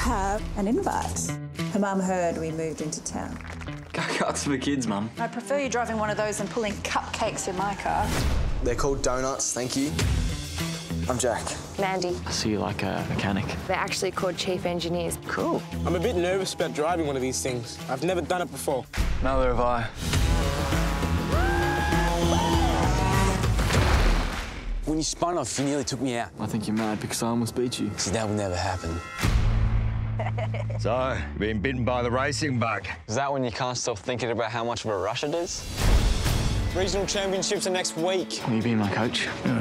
have an invite. Her mum heard we moved into town. Go-karts for the kids, Mum. I prefer you driving one of those than pulling cupcakes in my car. They're called donuts, thank you. I'm Jack. Mandy. I see you like a mechanic. They're actually called chief engineers. Cool. I'm a bit nervous about driving one of these things. I've never done it before. Neither have I. When you spun off, you nearly took me out. I think you're mad because I almost beat you. See, that will never happen. So, being bitten by the racing bug. Is that when you can't stop thinking about how much of a rush it is? Regional championships are next week. Will you be my coach? You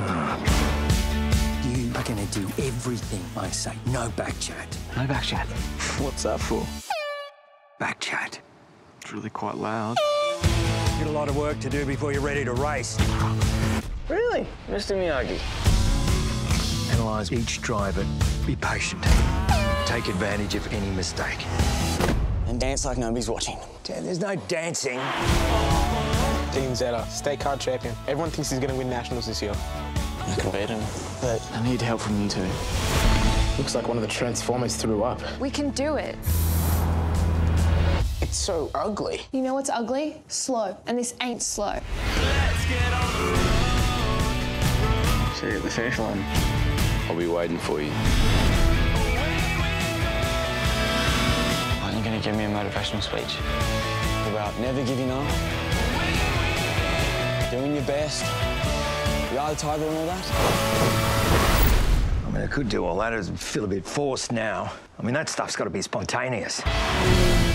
are going to do everything I say. No back chat. No back chat. What's that for? Back chat. It's really quite loud. Got a lot of work to do before you're ready to race. Really? Mr. Miyagi? Analyse each driver. Be patient. Take advantage of any mistake. And dance like nobody's watching. Dad, there's no dancing. Dean Zeta, state card champion. Everyone thinks he's going to win nationals this year. I can beat him. But I need help from you two. Looks like one of the Transformers threw up. We can do it. It's so ugly. You know what's ugly? Slow. And this ain't slow. See you at the finish line. I'll be waiting for you. Aren't you going to give me a motivational speech? about never giving up, doing your best, the eye of the tiger and all that. I mean, I could do all that. It'd feel a bit forced now. I mean, that stuff's got to be spontaneous.